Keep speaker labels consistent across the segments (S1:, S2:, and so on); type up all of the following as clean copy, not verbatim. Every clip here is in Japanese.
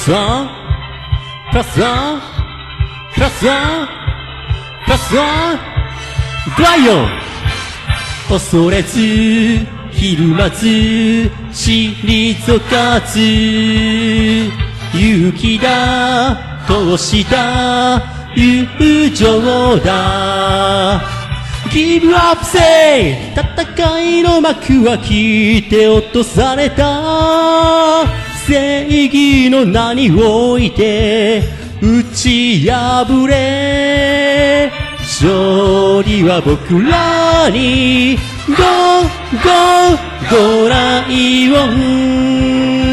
S1: スワンプラスワンプラスワンプラスワングライオン恐れずひるまず退かず勇気だ闘志だ友情だ Give up say 戦いの幕は切って落とされた正義の名において打ち破れ勝利は僕らに Go Go Go ライオン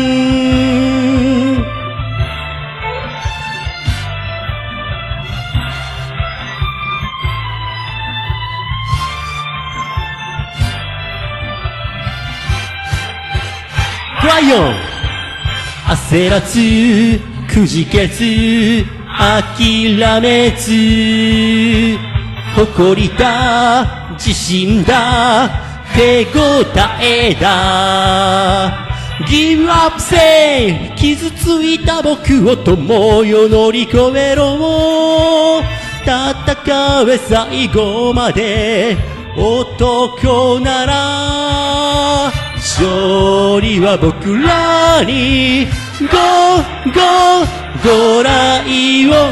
S1: ライオン焦らずくじけず諦めず誇りだ自信だ手応えだ Give up say 傷ついた僕を友よ乗り越えろ戦え最後まで男なら勝利は僕らに Go Go Go ライオ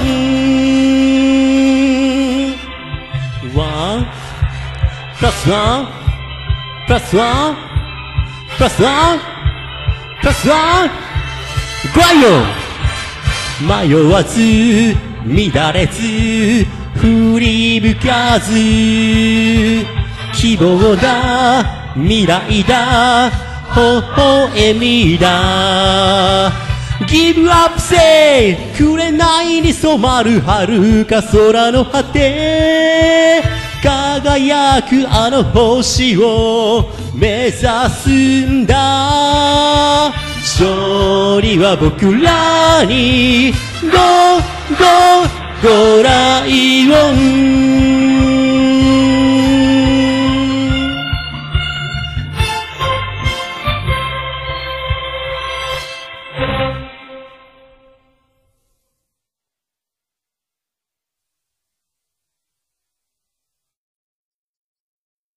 S1: ンワンプラスワンプラスワンプラスワンプラスワングライオン迷わず乱れず振り向かず希望だ未来だ微笑みだ Give up say 紅に染まる遥か空の果て輝くあの星を目指すんだ勝利は僕らに Go Go Go ライオン